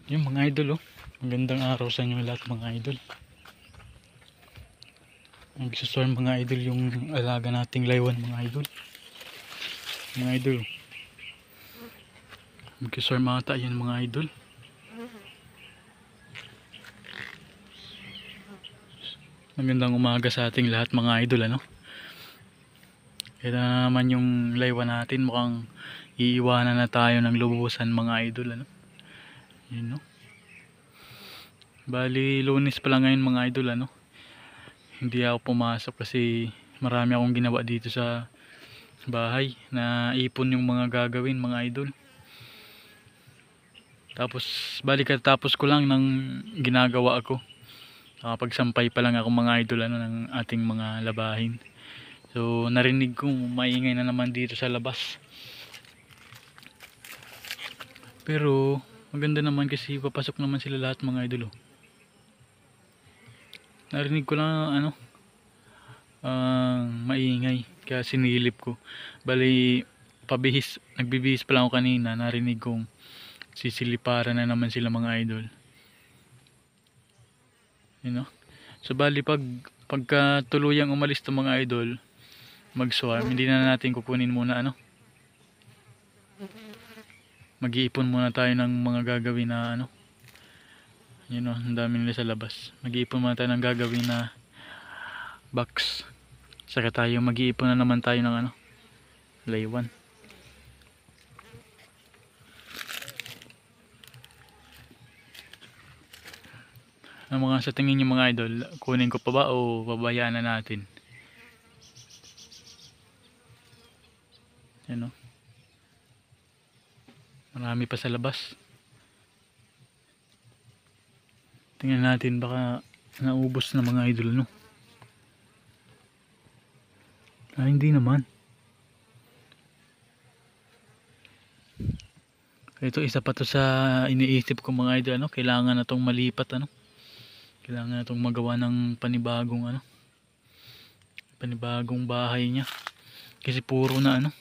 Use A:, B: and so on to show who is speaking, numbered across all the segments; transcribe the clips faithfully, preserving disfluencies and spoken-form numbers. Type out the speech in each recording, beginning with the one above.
A: Yung mga idol, oh. Magandang araw sa inyo lahat mga idol. Nagsuswarm mga idol yung alaga nating laywan mga idol. Mga idol. Nagsuswarm ata yan mga idol. Magandang umaga sa ating lahat mga idol, ano. Ito na naman yung laywan natin, mukhang iiwanan na tayo ng lubusan mga idol, ano. Yun, no. Bali Lunes pa lang ngayon mga idol, ano. Hindi ako pumasok kasi marami akong ginawa dito sa bahay na ipon yung mga gagawin mga idol. Tapos bali katapos ko lang ng ginagawa ko. Nakapagsampay pa lang ako mga idol, ano, ng ating mga labahin. So narinig ko maingay na naman dito sa labas. Pero maganda naman kasi papasok naman sila lahat mga idol, oh. Narinig ko lang ano, uh, maingay kaya sinilip ko. Bali pabihis, nagbibihis pa lang ako kanina, narinig kong sisiliparan na naman sila mga idol. You know? So bali pag pagka tuluyang umalis to mga idol, mag-swarm, hindi na natin kukunin muna ano. Mag-iipon muna tayo ng mga gagawin na ano. You know, ang dami nila sa labas. Mag-iipon muna tayo ng gagawin na box. Saka tayo mag-iipon na naman tayo ng ano, laywan. Ang mga sa tingin niyo mga idol, kunin ko pa ba o pabayaan na natin? Yan, no? Marami pa sa labas. Tingnan natin, baka naubos na mga idol, no? Ah, hindi naman. Ito isa pa to sa iniisip ko mga idol, ano? Kailangan na tong malipat, ano? Kailangan na itong magawa ng panibagong ano, panibagong bahay niya. Kasi puro na ano,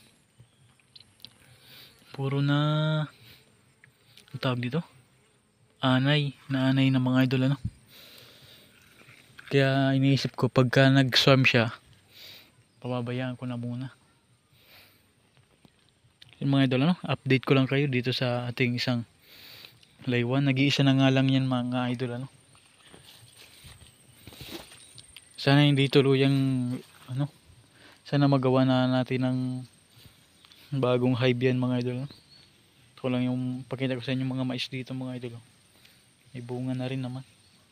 A: puro na, ang tawag dito, anay, na anay ng mga idol, ano. Kaya iniisip ko pagka nag-swarm siya, pababayaan ko na muna. Yung mga idol, ano, update ko lang kayo dito sa ating isang laywan. Nag-iisa na nga lang yan mga idol, ano. Sana hindi tuluyang ano, sana magawa na natin ng bagong hive yan mga idol, no? Ito lang yung pakita ko sa inyo mga mais dito mga idol, no? May bunga na rin naman.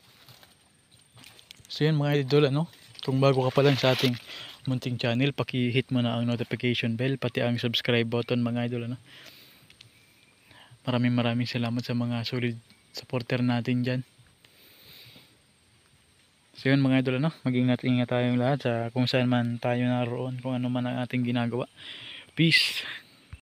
A: So yan mga idol, ano, kung bago ka pa lang sa ating munting channel, paki-hit mo na ang notification bell pati ang subscribe button mga idol, ano. Maraming maraming salamat sa mga solid supporter natin dyan. So yun mga idol, ano, mag-ingat-ingat tayong lahat sa kung saan man tayo naroon, kung ano man ang ating ginagawa. Peace.